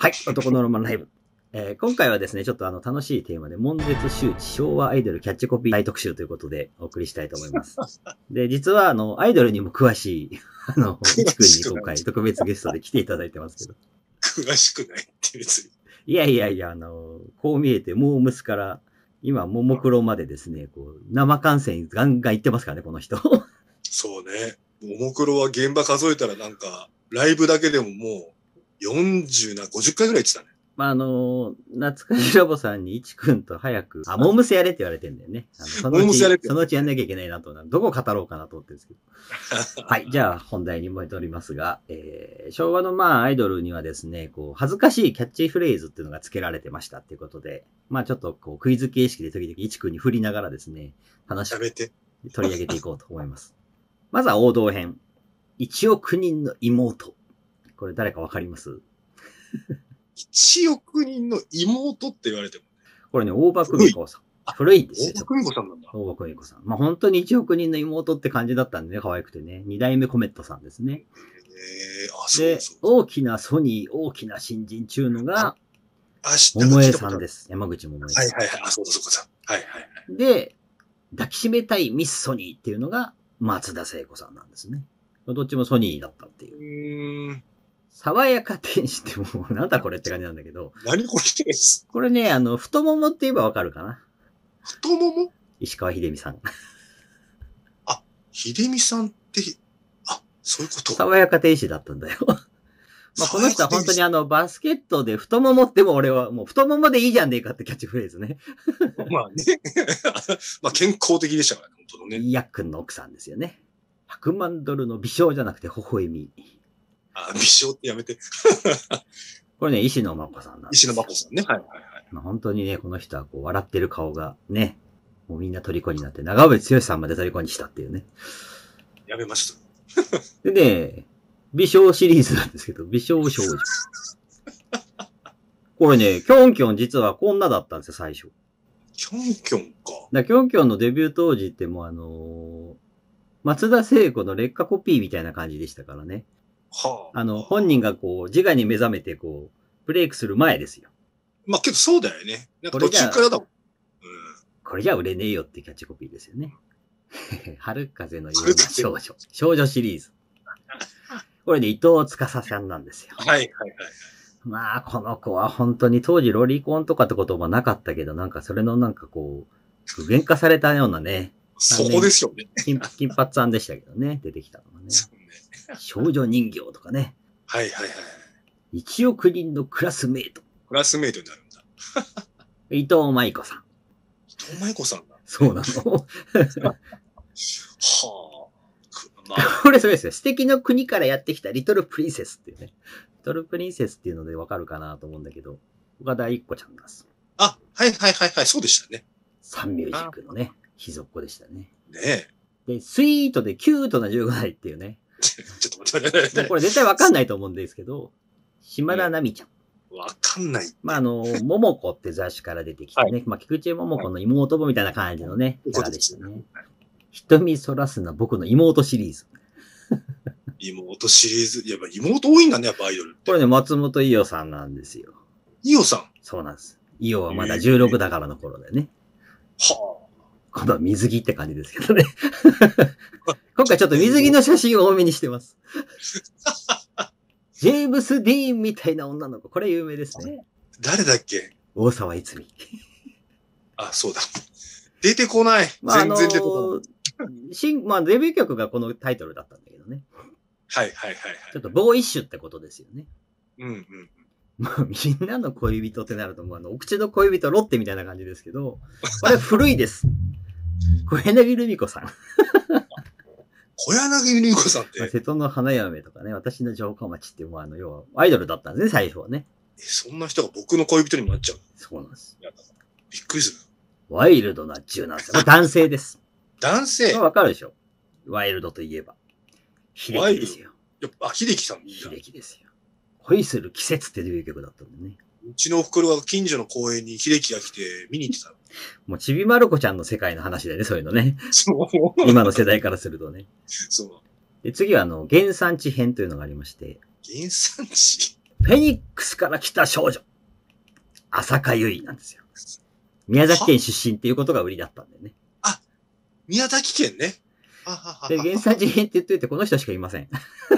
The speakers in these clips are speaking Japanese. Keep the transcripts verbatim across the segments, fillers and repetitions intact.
はい、男のロマンライブ。えー、今回はですね、ちょっとあの楽しいテーマで、悶絶周知昭和アイドルキャッチコピー大特集ということでお送りしたいと思います。で、実はあの、アイドルにも詳しい、あの、いちくんに今回特別ゲストで来ていただいてますけど。 詳しくないって別に。 いやいやいや、あの、こう見えて、モームスから、今、ももクロまでですね、こう、生観戦ガンガン行ってますからね、この人。 そうね。ももクロは現場数えたらなんか、ライブだけでももう、よんじゅうな、ごじゅっかいぐらい行ってたね。 まあ、あの、懐かしラボさんにいちくんと早く、あ、モームスやれって言われてんだよね。あのそのうち、そのうちやんなきゃいけないなと、どこ語ろうかなと思ってるんですけど。はい、じゃあ本題に戻りますが、えー、昭和のまあアイドルにはですね、こう、恥ずかしいキャッチフレーズっていうのが付けられてましたっていうことで、まあちょっとこう、クイズ形式で時々いちくんに振りながらですね、話を取り上げていこうと思います。まずは王道編。いちおくにんの妹。これ誰かわかります？ いちおくにんの妹って言われても。 これね、大場久美子さん。古いんですよ。 大場久美子さんなんだ。 大場久美子さん。まあ本当にいちおくにんの妹って感じだったんでね、可愛くてね。二代目コメットさんですね。 えー、あ、そうそう。 で、大きなソニー、大きな新人中のが、 あ、知った桃江さんです。山口百恵さん。 はいはいはい。あ、そうだそうだ。はいはいはい。 で、抱きしめたいミスソニーっていうのが松田聖子さんなんですね。どっちもソニーだったっていう。うーん。爽やか天使ってもう、なんだこれって感じなんだけど。 何これです。 これね、あの、太ももって言えばわかるかな。 太もも？ 石川秀美さん。 あ、秀美さんって、あ、そういうこと。 爽やか天使だったんだよ。まあこの人は本当にあの、バスケットで太ももっても俺はもう太ももでいいじゃんねえかってキャッチフレーズね。 まあね。まあ健康的でしたからね、本当のね。 ヤックンの奥さんですよね。ひゃくまんドルの美少じゃなくて微笑み。 あ、美少ってやめて。 これね、石野真子さんなんです。 石野真子さんね。はいはいはい。 まあ、本当にね、この人はこう笑ってる顔がね、もうみんな虜になって長渕剛さんまで虜にしたっていうね。 やめました。 でね、美少シリーズなんですけど、美少少女。これね、キョンキョン実はこんなだったんですよ、最初。 キョンキョンか。 だキョンキョンのデビュー当時ってもうあのー、松田聖子の劣化コピーみたいな感じでしたからね。はあ。あの、本人がこう、自我に目覚めてこう、ブレイクする前ですよ。 まあけどそうだよね。なんか途中からだもん。 うん。これじゃ売れねえよってキャッチコピーですよね。春風のような少女。少女シリーズ。これね、伊藤司さんなんですよ。 はいはいはい。 まあ、この子は本当に当時ロリコンとかって言葉なかったけど、なんかそれのなんかこう、具現化されたようなね。 そこですよね。 金, 金髪さんでしたけどね、出てきたのはね。少女人形とかね。 はいはいはい。 一億人のクラスメイト。 クラスメイトになるんだ。 伊藤舞子さん。 伊藤舞子さんだ。 そうなの。はあ。 まあ、これそうですよ。素敵の国からやってきたリトルプリンセスっていうね。リトルプリンセスっていうのでわかるかなと思うんだけど、岡田一子ちゃんです。 あ、はいはいはいはい、そうでしたね。 サンミュージックのね、秘蔵っ子でしたね。 ねえ。で、スイートでキュートなじゅうごさいっていうね。 ちょっと待って待って。 これ絶対わかんないと思うんですけど、島田奈美ちゃん。 わかんない。 まあ、あの、桃子って雑誌から出てきてね。はい、まあ、菊池桃子の妹分みたいな感じのね、キャラでしたね。瞳そらすな僕の妹シリーズ。 妹シリーズ。やっぱ妹多いんだね、やっぱアイドル。 これね、松本伊代さんなんですよ。 伊代さん？ そうなんです。伊代はまだじゅうろくだからの頃でね。はあ。今度は水着って感じですけどね。今回ちょっと水着の写真を多めにしてます。ジェームス・ディーンみたいな女の子。これ有名ですね。 誰だっけ？ 大沢いつみ。あ、 そうだ。出てこない。まあ、全然出てこない。新、まあ、デビュー曲がこのタイトルだったんだけどね。 はいはいはいはい。 ちょっとボーイッシュってことですよね。 うんうん。 まあ、みんなの恋人ってなると、もうあの、お口の恋人ロッテみたいな感じですけど、これ古いです。小柳ルミ子さん。 小柳ルミ子さんって。 瀬戸の花嫁とかね、私の城下町っていう、もうあの、要は、アイドルだったんですね、最初はね。 え、そんな人が僕の恋人にもなっちゃう？ そうなんです。 びっくりする。 ワイルドなじゅうななさい。男性です。 男性？ わかるでしょ？ワイルドといえば。秀樹ですよ。 やっぱ、あ、秀樹さん。 秀樹ですよ。恋する季節っていう曲だったんでね。 うちのお袋が近所の公園に秀樹が来て見に行ってたの。 もうちびまる子ちゃんの世界の話だよね、そういうのね。そう。今の世代からするとね。 そう。 で、次はあの、原産地編というのがありまして。 原産地フェニックスから来た少女。浅香唯なんですよ。宮崎県出身っていうことが売りだったんだよね。 あ、宮崎県ね。 はははで、原産地編って言っといてこの人しかいません。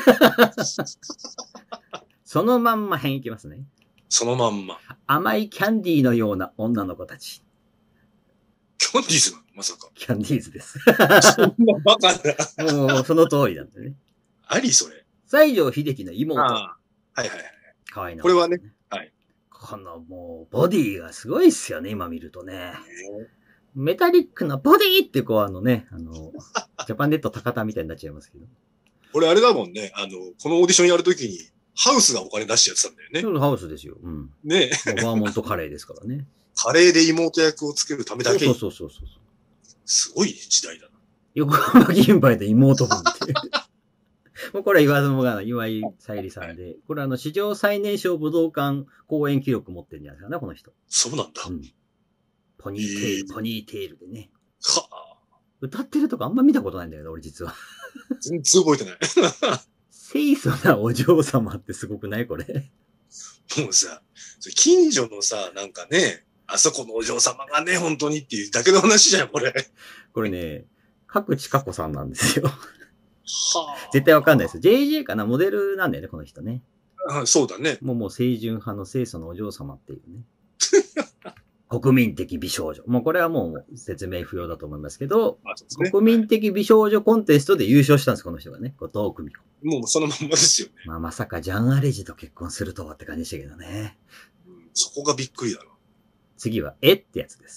そのまんま編いきますね。 そのまんま。 甘いキャンディーのような女の子たち。 キャンディーズなのまさか。 キャンディーズです。 そんなバカな。もう、その通りなんだよね。 ありそれ。 西城秀樹の妹。ああ。 はいはいはい。 かわいいな。 これはね。はい。 このもう、ボディがすごいっすよね、今見るとね。メタリックなボディってこうあのね、あの、ジャパンネット高田みたいになっちゃいますけど。 俺あれだもんね、あの、このオーディションやるときに、ハウスがお金出してやってたんだよね。 そうハウスですよ。うん。 ねえ。バーモントカレーですからね。 カレーで妹役をつけるためだけに。 そうそうそうそう。 すごい時代だな。 横浜銀杯で妹分っていう。もうこれは言わずもがな、岩井さゆりさんで。これあの、史上最年少武道館公演記録持ってるんじゃないですかね、この人。 そうなんだ。うん。 ポニーテール、えー、ポニーテールでね。 はあ。 歌ってるとかあんま見たことないんだよね、俺実は。 全然覚えてない。 清楚なお嬢様ってすごくないこれ。 もうさ、近所のさ、なんかね、あそこのお嬢様がね、本当にっていうだけの話じゃん、これ。 これね、角地佳子さんなんですよ。 はあ。 絶対わかんないです。ジェイジェー かなモデルなんだよね、この人ね。 あ、そうだね。 もうもう清純派の清楚のお嬢様っていうね。国民的美少女。もうこれはもう説明不要だと思いますけど、ね、国民的美少女コンテストで優勝したんです、この人がね。後藤久美子。 もうそのまんまですよね。 まあまさかジャン・アレジと結婚するとはって感じでしたけどね。 うん、そこがびっくりだな。 次は、えってやつです。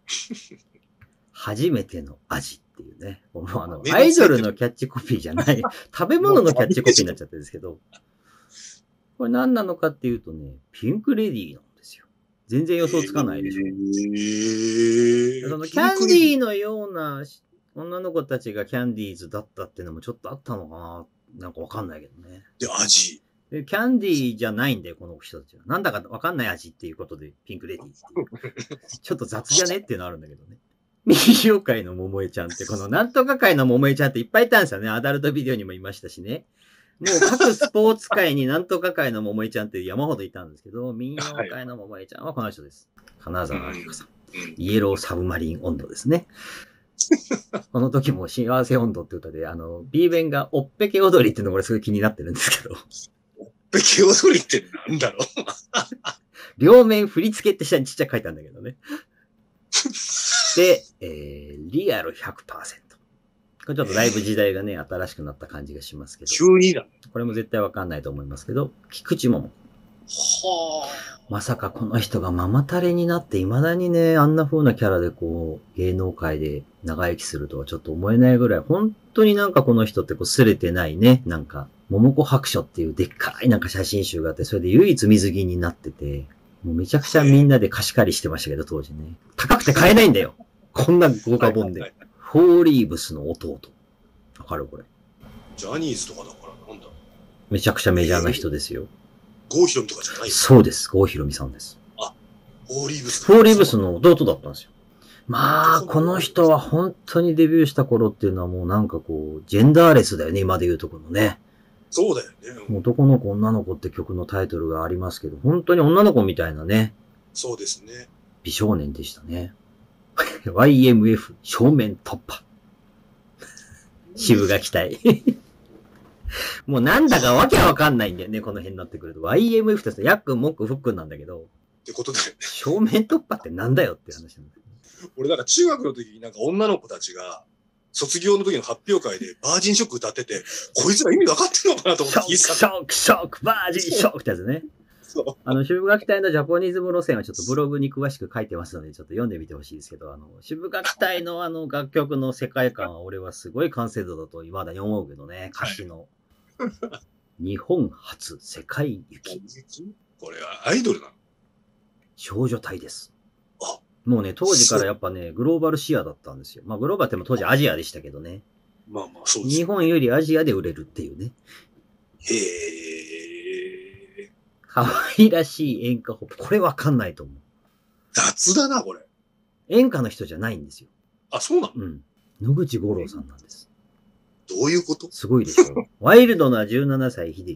初めての味っていうね。もうあの、アイドルのキャッチコピーじゃない、食べ物のキャッチコピーになっちゃってるんですけど、これ何なのかっていうとね、ピンクレディーなんですよ。全然予想つかないでしょ。えー、そのキャンディーのような女の子たちがキャンディーズだったっていうのもちょっとあったのかななんかわかんないけどね。 で、味。 で、キャンディーじゃないんだよ、この人たちは。なんだかわかんない味っていうことで、ピンクレディーっていう。ちょっと雑じゃねっていうのあるんだけどね。右業界の桃江ちゃんって、このなんとか界の桃江ちゃんっていっぱいいたんですよね。アダルトビデオにもいましたしね。もう各スポーツ界になんとか界の桃江ちゃんって山ほどいたんですけど、民謡界の桃江ちゃんはこの人です。金沢明子さん。イエローサブマリン温度ですね。この時も幸せ温度って歌で、あの、B 弁がおっぺけ踊りっていうのが俺すごい気になってるんですけど。 おっぺけ踊りってなんだろう両面振り付けって下にちっちゃく書いたんだけどね。で、えー、リアル ひゃくパーセント。これちょっとだいぶ時代がね、新しくなった感じがしますけど。 急にだ。 これも絶対わかんないと思いますけど、菊池桃。はあ。まさかこの人がママタレになって未だにね、あんな風なキャラでこう、芸能界で長生きするとはちょっと思えないぐらい、本当になんかこの人ってこう、すれてないね、なんか、桃子白書っていうでっかいなんか写真集があって、それで唯一水着になってて、もうめちゃくちゃみんなで貸し借りしてましたけど、当時ね。高くて買えないんだよ。こんな豪華本で。はいはいはい、フォーリーブスの弟。わかるこれ。 ジャニーズとかだからなんだ。 めちゃくちゃメジャーな人ですよ。 郷ひろみとかじゃないそうです。郷ひろみさんです。 あ、フォーリーブス。 フォーリーブスの弟だったんですよ。まあ、この人は本当にデビューした頃っていうのはもうなんかこう、ジェンダーレスだよね、今で言うところのね。 そうだよね。 男の子女の子って曲のタイトルがありますけど、本当に女の子みたいなね。 そうですね。 美少年でしたね。ワイエムエフ 正面突破。渋垣隊。もうなんだかわけわかんないんだよね、この辺になってくると。ワイエムエフ ってさ、ヤックン、モック、フックンなんだけど。 ってことだよね。 正面突破ってなんだよって話なんだよね。 俺なんか中学の時になんか女の子たちが、卒業の時の発表会でバージンショック歌ってて、こいつら意味分かってるのかなと思って聞いてた。 ショック、ショック、ショック、バージンショックってやつね。そう。あの、渋垣隊のジャポニズム路線はちょっとブログに詳しく書いてますので、ちょっと読んでみてほしいですけど、あの、渋垣隊のあの楽曲の世界観は俺はすごい完成度だと未だに思うけどね、歌詞の。日本初世界行き。 これはアイドルなの？ 少女隊です。あ、もうね、当時からやっぱね、グローバルシアだったんですよ。まあ、グローバルっても当時アジアでしたけどね。 まあまあ、そうです。 日本よりアジアで売れるっていうね。 へえ。 可愛らしい演歌ホップ。これわかんないと思う。 雑だな、これ。 演歌の人じゃないんですよ。 あ、そうなの？ うん。野口五郎さんなんです。 どういうこと？ すごいでしょ。ワイルドなじゅうななさい秀樹。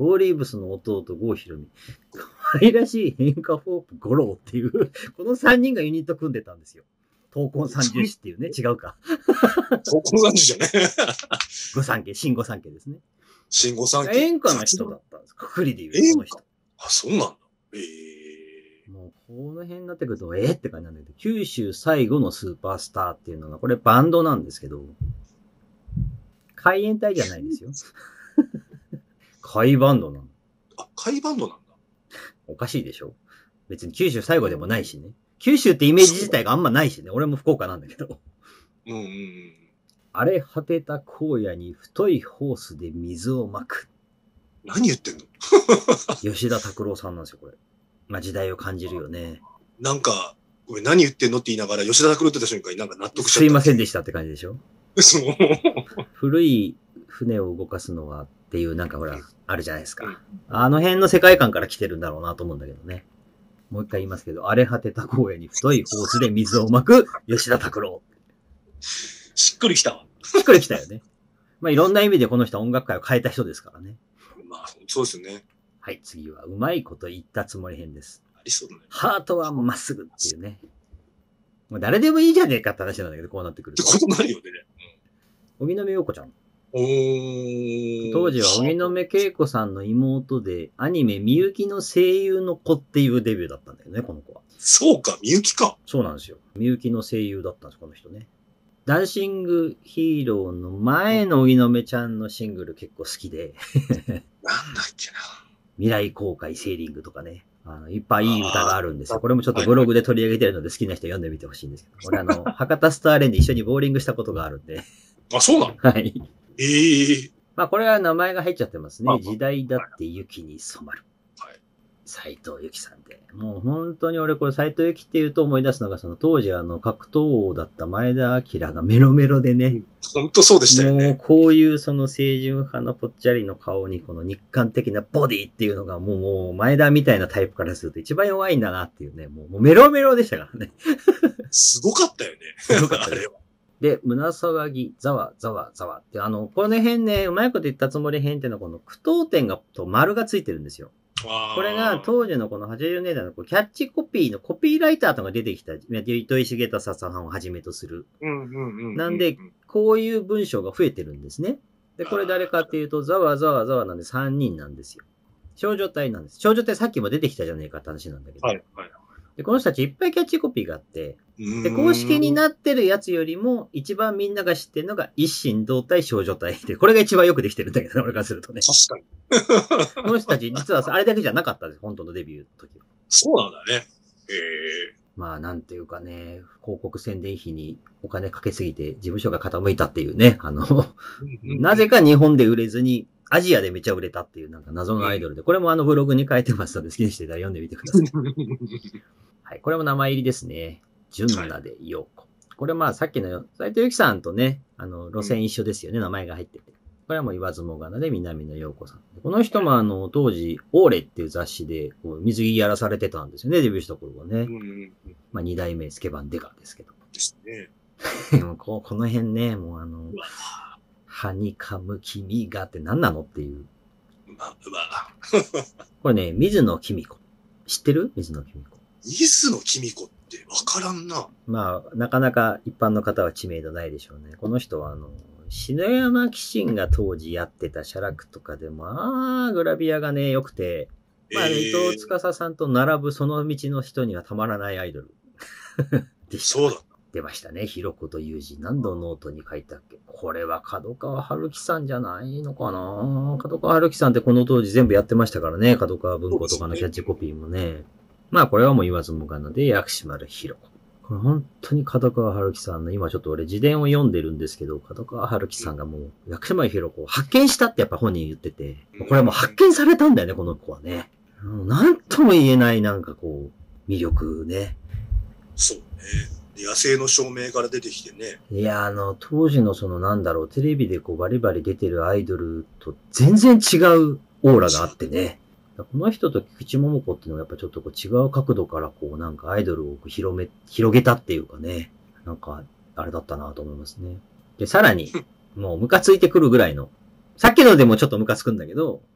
フォーリーブスの弟、郷ひろみ。可愛らしい変化フォーク、五郎っていう、このさんにんがユニット組んでたんですよ。闘魂三重士っていうね、違うか。 闘魂三重じゃね。 御三家、新御三家ですね。 新御三家。 演歌の人だったんです。くくりで言うこの人。 あ、そうなんだ。ええー、もう、この辺になってくると、えー、って感じなんだけど、九州最後のスーパースターっていうのが、これバンドなんですけど、海援隊じゃないですよ。海バンドなの。 あ、海バンドなんだ。 おかしいでしょ？別に九州最後でもないしね。九州ってイメージ自体があんまないしね。俺も福岡なんだけど。 うんうんうん。 荒れ果てた荒野に太いホースで水をまく。 何言ってんの？ 吉田拓郎さんなんですよ、これ。まあ時代を感じるよね。 なんか、ごめん、何言ってんのって言いながら吉田拓郎って言った瞬間になんか納得しちゃった。 すいませんでしたって感じでしょ？ そう。 古い船を動かすのはっていうなんかほら、あるじゃないですか。あの辺の世界観から来てるんだろうなと思うんだけどね。もう一回言いますけど、荒れ果てた荒野に太いホースで水をまく吉田拓郎。 しっくりきたわ。 しっくりきたよね。まあいろんな意味でこの人は音楽界を変えた人ですからね。 まあ、そうですよね。 はい、次はうまいこと言ったつもり編です。 ありそうだね。 ハートはまっすぐっていうね。もう誰でもいいじゃねえかって話なんだけど、こうなってくると。 ってことになるよね。 うん、荻野目洋子ちゃん。 おー。 当時は荻野目恵子さんの妹で、アニメみゆきの声優の子っていうデビューだったんだよね、この子は。 そうか、みゆきか。 そうなんですよ。みゆきの声優だったんです、この人ね。ダンシングヒーローの前の荻野目ちゃんのシングル結構好きで。 なんだっけな。 未来公開セーリングとかね。あの、いっぱいいい歌があるんですよ。これもちょっとブログで取り上げてるので好きな人読んでみてほしいんですけど。俺あの、博多スターレンで一緒にボーリングしたことがあるんで。 あ、そうなの？ はい。 ええー。 まあこれは名前が入っちゃってますね。時代だって雪に染まる。はい。斎藤由貴さんで。もう本当に俺これ斎藤由貴って言うと思い出すのが、その当時あの格闘王だった前田明がメロメロでね。 本当そうでしたよね。 もうこういうその清純派のぽっちゃりの顔にこの日韓的なボディっていうのがもうもう前田みたいなタイプからすると一番弱いんだなっていうね。もうもうメロメロでしたからね。 すごかったよね。 すごかったね。で、胸騒ぎ、ざわざわざわって、あの、この辺ね、うまいこと言ったつもり辺っていうのはこの句読点が、と丸がついてるんですよ。これが当時のこのはちじゅうねんだいのキャッチコピーのコピーライターとかが出てきた、糸井重里さんをはじめとする。なんで、こういう文章が増えてるんですね。で、これ誰かっていうと、ざわざわざわなんでさんにんなんですよ。少女隊なんです。少女隊さっきも出てきたじゃねえかって話なんだけど。はいはい。で、この人たちいっぱいキャッチコピーがあって、で、公式になってるやつよりも、一番みんなが知ってるのが、一心同体少女隊で、これが一番よくできてるんだけど、俺からするとね。 確かに。 この人たち、実はあれだけじゃなかったんです、本当のデビューの時は。 そうなんだね。へえ。 まあ、なんていうかね、広告宣伝費にお金かけすぎて、事務所が傾いたっていうね、あの、なぜか日本で売れずに、アジアでめっちゃ売れたっていう、なんか謎のアイドルで、これもあのブログに書いてますので、好きにしてたら読んでみてください。はい、これも名前入りですね。純奈で陽子。これまあさっきの斉藤由貴さんとね、あの、路線一緒ですよね、うん、名前が入ってて。これはもう言わずもがなで南野陽子さん。この人もあの、当時、オーレっていう雑誌でこう水着やらされてたんですよね、デビューした頃はね。うんうんうん、まあ二代目スケバンデカですけど。ですね。ここの辺ね、もうあの、はにかむ君がって何なのっていう。 うま、うま。 これね、水野公子。知ってる？水野公子。 水野公子ってわからんな。 まあ、なかなか一般の方は知名度ないでしょうね。この人はあの、篠山紀信が当時やってた写楽とかでも、ああ、グラビアがね、良くて、まあ、えー、伊藤司さんと並ぶその道の人にはたまらないアイドルでした。 そうだ。 出ましたね。ひろこという字。何度ノートに書いたっけ？これは角川春樹さんじゃないのかな？角川春樹さんってこの当時全部やってましたからね。角川文庫とかのキャッチコピーもね。まあこれはもう言わずもがなで、薬師丸ひろ子。これ本当に角川春樹さんの、今ちょっと俺自伝を読んでるんですけど、角川春樹さんがもう薬師丸ひろ子を発見したってやっぱ本人言ってて、これはもう発見されたんだよね、この子はね。なんとも言えないなんかこう、魅力ね。 そうね。野生の照明から出てきてね。 いや、あの、当時のそのなんだろう、テレビでこうバリバリ出てるアイドルと全然違うオーラがあってね。この人と菊池桃子っていうのはやっぱちょっとこう違う角度からこうなんかアイドルを広め、広げたっていうかね。なんか、あれだったなと思いますね。で、さらに、もうムカついてくるぐらいの、さっきのでもちょっとムカつくんだけど、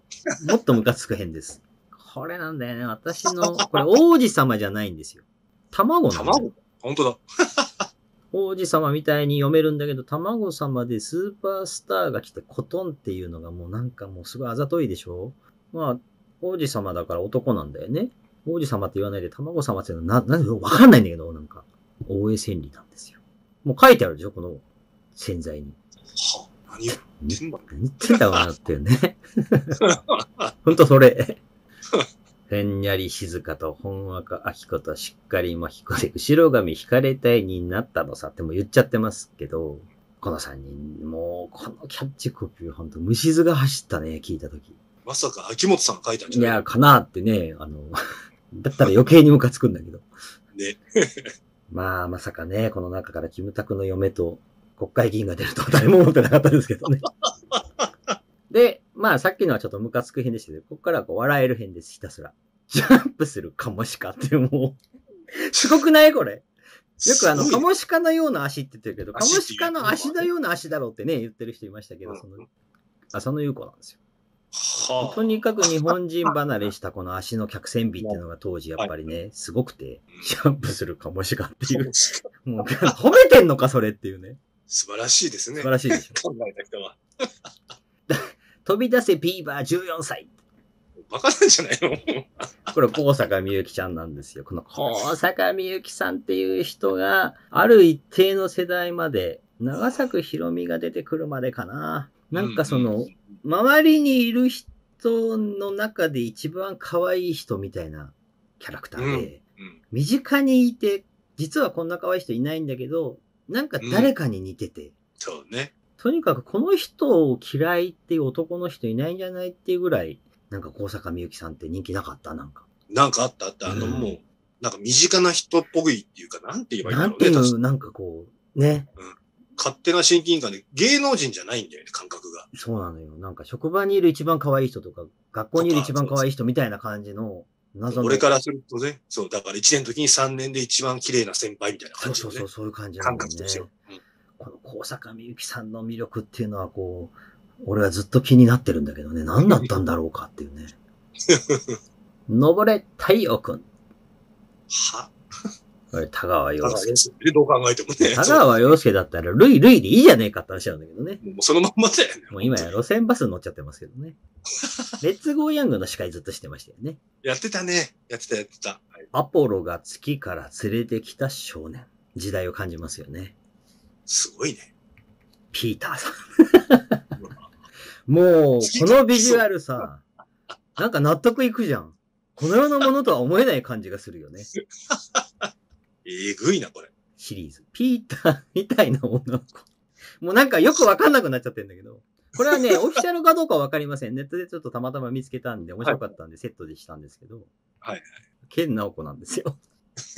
もっとムカつく編です。これなんだよね。私の、これ王子様じゃないんですよ。卵なんだよ。 卵本当だ。 王子様みたいに読めるんだけど、卵様でスーパースターが来てコトンっていうのがもうなんかもうすごいあざといでしょ。まあ、王子様だから男なんだよね。王子様って言わないで卵様っていうのはな、な、わかんないんだけど、なんか、大江千里なんですよ。もう書いてあるでしょ、この洗剤に。 はあ、何言ってんだ何言ってんだろうなっていうね。ほんとそれ。ふんにゃり静かとほんわかあきことしっかりもひこで後ろ髪引かれたいになったのさっても言っちゃってますけど、このさんにん、もうこのキャッチコピーほんと虫図が走ったね、聞いたとき。 まさか秋元さんが書いたんじゃない？ いや、かなってね、あの、だったら余計にムカつくんだけど。 ね。 まあ、まさかね、この中からキムタクの嫁と国会議員が出るとは誰も思ってなかったですけどね。で、まあさっきのはちょっとムカつく編でしたけど、ここからはこう笑える編です、ひたすら。ジャンプするカモシカっていうもう、すごくないこれ。よくあの、カモシカのような足って言ってるけど、カモシカの足のような足だろうってね、言ってる人いましたけど、その、浅野ゆう子なんですよ。はあ、とにかく日本人離れしたこの足の客船美っていうのが当時やっぱりね、すごくて、ジャンプするカモシカっていう。もう、褒めてんのかそれっていうね。 素晴らしいですね。 素晴らしいでしょ。 考えた人は。 飛び出せビーバーじゅうよんさい。 バカなんじゃないの？ これ、高坂みゆきちゃんなんですよ。この高坂みゆきさんっていう人が、ある一定の世代まで、長作ひろみが出てくるまでかな。なんかその、周りにいる人の中で一番可愛い人みたいなキャラクターで、身近にいて、実はこんな可愛い人いないんだけど、なんか誰かに似てて。 そうね。 とにかくこの人を嫌いっていう男の人いないんじゃないっていうぐらい、なんか高坂みゆきさんって人気なかったなんか。 なんかあったあった。あの、うん、もう、なんか身近な人っぽいっていうか、なんて言えばいいんだろうね。なんていう、なんかこう、ね。 うん。勝手な親近感で芸能人じゃないんだよね、感覚が。 そうなのよ。なんか職場にいる一番可愛い人とか、学校にいる一番可愛い人みたいな感じの謎の。俺からするとね、そう、だからいちねんの時にさんねんで一番綺麗な先輩みたいな感じの、ね。 そうそうそう、そういう感じの、ね、感覚ですよ。 うん、この高坂みゆきさんの魅力っていうのはこう、俺はずっと気になってるんだけどね、何だったんだろうかっていうね。登れ太陽くん。 はこれ、田川陽介。 どう考えてもね。 田川陽介だったら、ルイルイでいいじゃねえかって話なんだけどね。 もうそのまんまだよね。 もう今や路線バス乗っちゃってますけどね。レッツゴーヤングの司会ずっとしてましたよね。 やってたね。やってたやってた。はい、 アポロが月から連れてきた少年。時代を感じますよね。 すごいね。 ピーターさん。もう、このビジュアルさ、なんか納得いくじゃん。この世のものとは思えない感じがするよね。 えぐいな、これ。 シリーズ。ピーターみたいな女の子。もうなんかよくわかんなくなっちゃってんだけど。これはね、オフィシャルかどうかわかりません。ネットでちょっとたまたま見つけたんで、面白かったんでセットでしたんですけど。 はいはい。 ケンナオコなんですよ。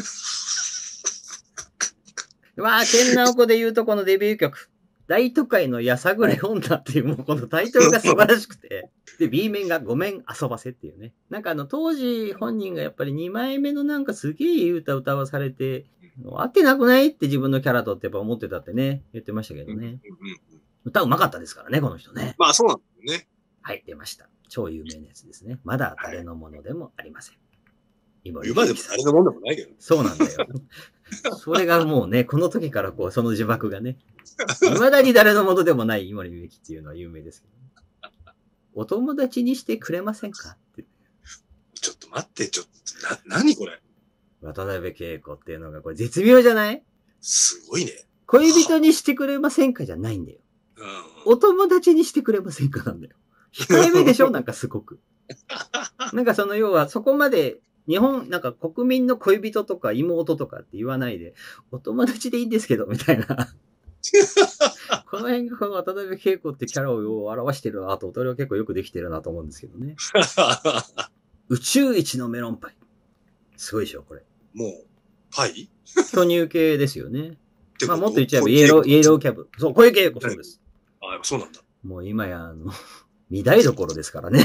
まあ、ケンナオコで言うとこのデビュー曲。大都会のやさぐれ女っていうもうこのタイトルが素晴らしくて。で、B 面がごめん遊ばせっていうね。なんかあの当時本人がやっぱりにまいめのなんかすげえいい歌歌わされて、合ってなくないって自分のキャラとってやっぱ思ってたってね、言ってましたけどね。うんうんうん、歌うまかったですからね、この人ね。 まあそうなんだよね。 はい、出ました。超有名なやつですね。まだ誰のものでもありません。 今でも誰のものでもないけど。 そうなんだよ。それがもうね、この時からこう、その呪縛がね、未だに誰のものでもない井森美幸っていうのは有名ですけど、ね、お友達にしてくれませんかって。 ちょっと待って、ちょっと、な、何これ渡辺恵子っていうのがこれ絶妙じゃない？ すごいね。 恋人にしてくれませんかじゃないんだよ。うん、お友達にしてくれませんかなんだよ。控えめでしょなんかすごく。なんかその要はそこまで日本、なんか国民の恋人とか妹とかって言わないで、お友達でいいんですけど、みたいな。この辺がこの渡辺恵子ってキャラを表してるなと、俺は結構よくできてるなと思うんですけどね。宇宙一のメロンパイ。すごいでしょ、これ。 もう、パイ巨乳系ですよね。まあもっと言っちゃえばイエロー、イエローキャブ。そう、小池栄子そうです。 ああ、そうなんだ。 もう今や、あの、見台どころですからね。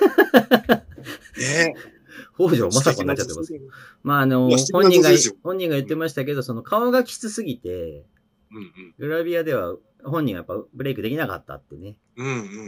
ねえ。 北条政子になっちゃってますけど。まああの、本人が、本人が言ってましたけど、その顔がきつすぎて、うんうん、グラビアでは本人がやっぱブレイクできなかったってね。 うんうんうん。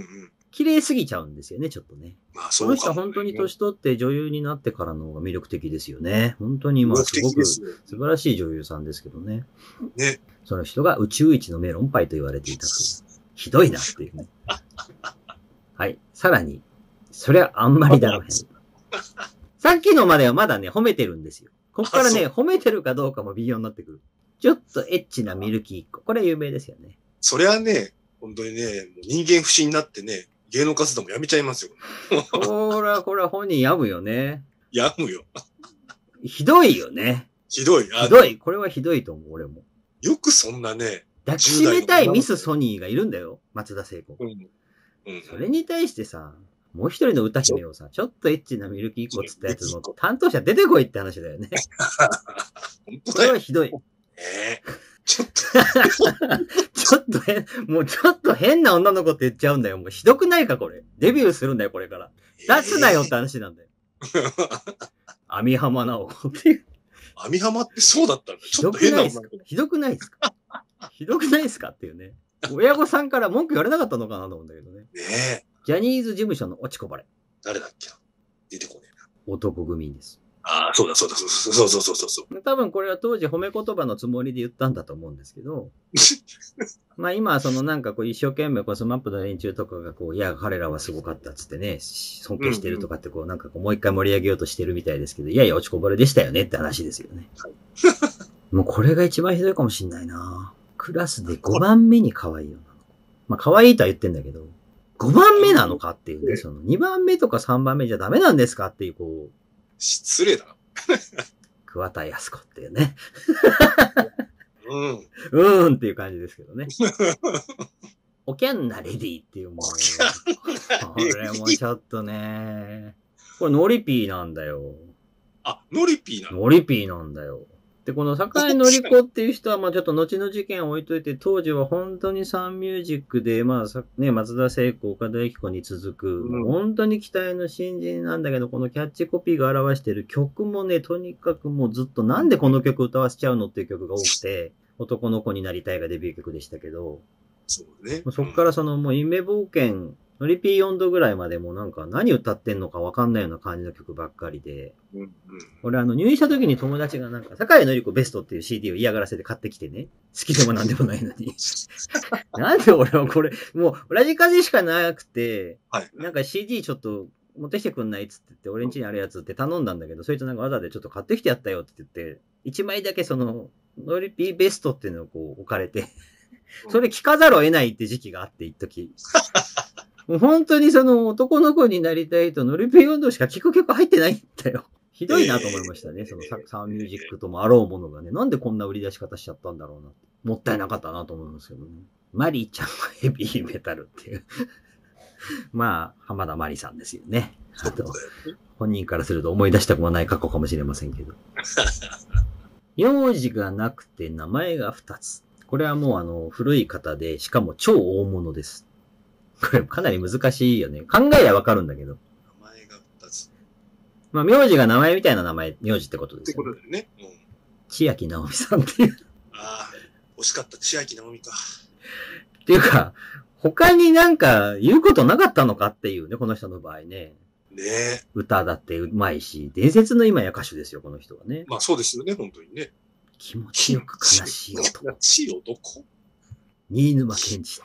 綺麗すぎちゃうんですよね、ちょっとね。 まあ、そうか、ね。 この人は本当に年取って女優になってからの方が魅力的ですよね。本当にまあ、すごく素晴らしい女優さんですけどね。 ね。 その人が宇宙一のメロンパイと言われていたという。ひどいなっていうね。はい。さらに、そりゃあんまりだろへん。さっきのまではまだね、褒めてるんですよ。こっからね、褒めてるかどうかも微妙になってくる。ちょっとエッチなミルキーっ子。これ有名ですよね。 それはね、本当にね、人間不信になってね、芸能活動もやめちゃいますよ。 ほら、これは本人病むよね。 病むよ。 ひどいよね。 ひどい。 ひどい。これはひどいと思う、俺も。 よくそんなね。 抱きしめたいミスソニーがいるんだよ。松田聖子。うん。うん、それに対してさ、もう一人の歌姫をさ、ちょっとエッチなミルキー一個つったやつの担当者出てこいって話だよね。 本当だよ。 これはひどい。 えー、ちょっと。 ちょっと変、もうちょっと変な女の子って言っちゃうんだよ。もうひどくないか、これ。デビューするんだよ、これから。出すなよって話なんだよ。網浜直子っていう。 網浜ってそうだったんだ。ちょっと変な女の子。 ひどくないですかひどくないですかっていうね。親御さんから文句言われなかったのかなと思うんだけどね。 ねえ。 ジャニーズ事務所の落ちこぼれ。 誰だっけな出てこねえな。 男組です。 ああ、そうだそうだ、そうそうそうそうそう。 多分これは当時褒め言葉のつもりで言ったんだと思うんですけど。まあ今はそのなんかこう一生懸命こうスマップの連中とかがこう、いや彼らはすごかったっつってね、尊敬してるとかってこうなんかこうもう一回盛り上げようとしてるみたいですけど、いやいや落ちこぼれでしたよねって話ですよね。はい、もうこれが一番ひどいかもしんないな。クラスでごばんめに可愛いよな。まあ可愛いとは言ってんだけど、ごばんめなのかっていうね、そのにばんめとかさんばんめじゃダメなんですかっていうこう。 失礼だな。 桑田靖子っていうね。 うん。 うーんっていう感じですけどね。おキャンなレディっていうもう。これもちょっとね。これノリピーなんだよ。 あ、ノリピーなの？ ノリピーなんだよ。で、この坂井のり子っていう人は、まあちょっと後の事件を置いといて、当時は本当にサンミュージックで、まあね、松田聖子、岡田由紀子に続く、うん、本当に期待の新人なんだけど、このキャッチコピーが表している曲もね、とにかくもうずっとなんでこの曲歌わせちゃうのっていう曲が多くて、男の子になりたいがデビュー曲でしたけど、 そうね。 そこからそのもう夢冒険、ノリピーよんどぐらいまでもなんか何歌ってんのかわかんないような感じの曲ばっかりで。うんうん、俺あの入院した時に友達がなんか、坂井のり子ベストっていう シーディー を嫌がらせで買ってきてね。好きでもなんでもないのに。なんで俺はこれ、もうラジカセしかなくて、はい、なんか シーディー ちょっと持ってきてくんないっつって言って、俺ん家にあるやつって頼んだんだけど、そいつなんかわざでちょっと買ってきてやったよって言って、一枚だけその、ノリピーベストっていうのをこう置かれて、それ聞かざるを得ないって時期があって、一時。もう本当にその男の子になりたいとノリピーよんどしか聞く曲入ってないんだよ。ひどいなと思いましたね。えー、そのササンミュージックともあろうものがね。なんでこんな売り出し方しちゃったんだろうな。もったいなかったなと思いますけどね。マリーちゃんはヘビーメタルっていう。まあ、浜田マリさんですよね。あと、本人からすると思い出したくもない過去かもしれませんけど。名字がなくて名前がふたつ。これはもうあの、古い方で、しかも超大物です。これかなり難しいよね。考えはわかるんだけど。 名前がふたつ。 まあ、名字が名前みたいな名前、名字ってことですよね。ってことだよね。うん。 千秋直美さんっていう。 ああ、惜しかった。千秋直美か。 っていうか、他になんか言うことなかったのかっていうね、この人の場合ね。 ねえ。 歌だってうまいし、伝説の今や歌手ですよ、この人はね。 まあそうですよね、本当にね。 気持ちよく悲しい男。 悲しい男新沼賢治。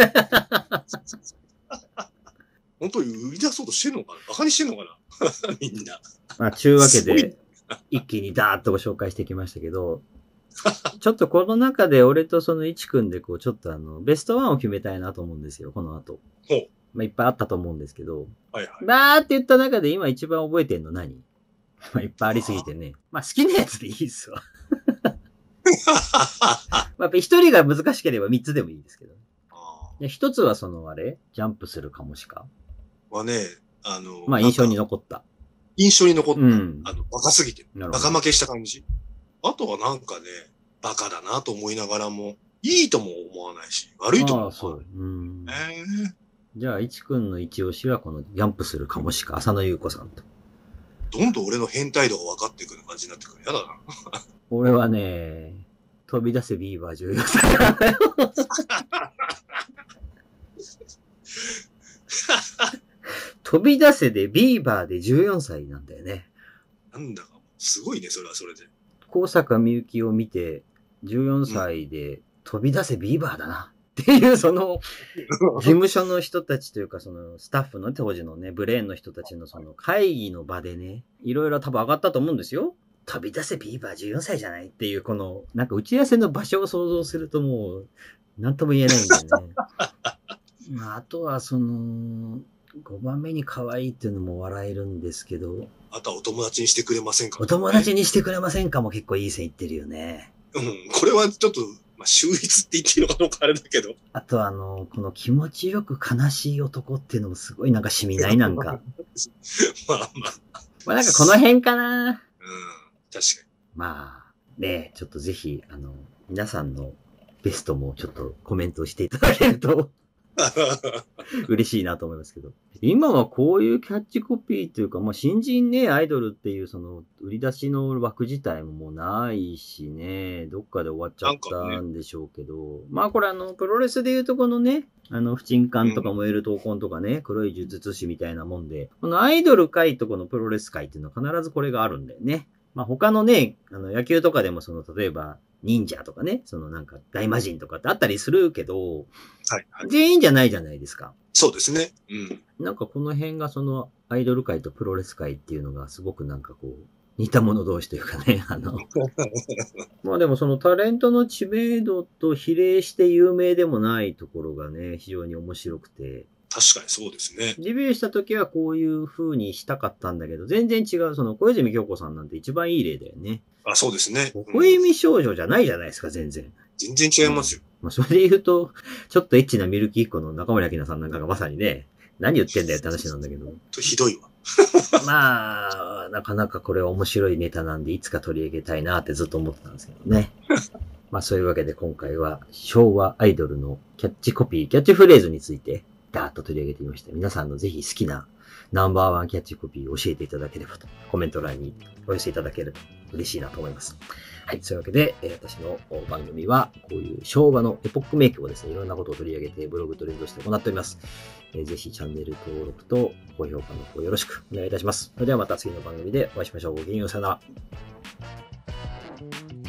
本当に売り出そうとしてんのかな、バカにしてんのかなみんな。 まあ、ちゅうわけで、一気にダーッとご紹介してきましたけど、ちょっとこの中で俺とそのいちくんでこう、ちょっとあの、ベストワンを決めたいなと思うんですよ、この後。 ほう。 まあ、いっぱいあったと思うんですけど、 はいはい。 バーって言った中で今一番覚えてんの何？まあ、いっぱいありすぎてね。まあ、好きなやつでいいっすわ。まあ、一人が難しければ三つでもいいですけど。一つはそのあれジャンプするかもしかはね、あの、 まあ印象に残った。 印象に残った。 うん、 あの、バカすぎて。バカ負けした感じ。あとはなんかね、バカだなと思いながらも、いいとも思わないし、悪いとも思わない。ああ、そう。うん。えー、 じゃあ、いちくんの一押しはこのジャンプするかもしか、浅野ゆう子さんと。 どんどん俺の変態度が分かってくる感じになってくる。やだな。 俺はね、飛び出せビーバー重要さだよ。 飛び出せでビーバーでじゅうよんさいなんだよね。 なんだか、すごいね、それはそれで。 高坂みゆきを見て、じゅうよんさいで飛び出せビーバーだな。っていう、その、事務所の人たちというか、その、スタッフの当時のね、ブレーンの人たちのその、会議の場でね、いろいろ多分上がったと思うんですよ。飛び出せビーバーじゅうよんさいじゃないっていう、この、なんか打ち合わせの場所を想像するともう、なんとも言えないんだよね。まあ、あとは、その、ごばんめに可愛いっていうのも笑えるんですけど。 あとはお友達にしてくれませんか、ね、 お友達にしてくれませんかも結構いい線いってるよね。 うん、これはちょっと、まあ、秀逸って言っていいのかどうかあれだけど。 あとあの、この気持ちよく悲しい男っていうのもすごいなんか染みないなんか。まあまあ。まあなんかこの辺かな。うん、 確かに。 まあ、ね、ちょっとぜひ、あの、皆さんのベストもちょっとコメントしていただけると嬉しいなと思いますけど。今はこういうキャッチコピーというか、まあ、新人ね、アイドルっていうその売り出しの枠自体ももうないしね、どっかで終わっちゃったんでしょうけど、ね、まあこれあの、プロレスでいうとこのね、あの、不沈感とか燃える闘魂とかね、うん、黒い術師みたいなもんで、このアイドル界とこのプロレス界っていうのは必ずこれがあるんだよね。まあ他のね、あの野球とかでもその例えば忍者とかね、そのなんか大魔神とかってあったりするけど、はいはい、全員じゃないじゃないですか。 そうですね。うん。 なんかこの辺がそのアイドル界とプロレス界っていうのがすごくなんかこう似た者同士というかね、あの。まあでもそのタレントの知名度と比例して有名でもないところがね、非常に面白くて。 確かにそうですね。 デビューした時はこういう風にしたかったんだけど、全然違う、その小泉京子さんなんて一番いい例だよね。 あ、そうですね。 微笑み少女じゃないじゃないですか、全然。 全然違いますよ。うん、 まあ、それで言うと、ちょっとエッチなミルキーっ子の中森明菜さんなんかがまさにね、何言ってんだよって話なんだけど。 ひどいわ。 まあ、なかなかこれは面白いネタなんで、いつか取り上げたいなってずっと思ってたんですけどね。まあそういうわけで今回は昭和アイドルのキャッチコピー、キャッチフレーズについて、ダーッと取り上げてみました。皆さんのぜひ好きなナンバーワンキャッチコピーを教えていただければと、コメント欄にお寄せいただけると嬉しいなと思います。はい。そういうわけで、えー、私の番組は、こういう昭和のエポックメイクをですね、いろんなことを取り上げて、ブログトレンドして行っております。えー、ぜひチャンネル登録と高評価の方よろしくお願いいたします。それではまた次の番組でお会いしましょう。ごきげんよう、さよなら。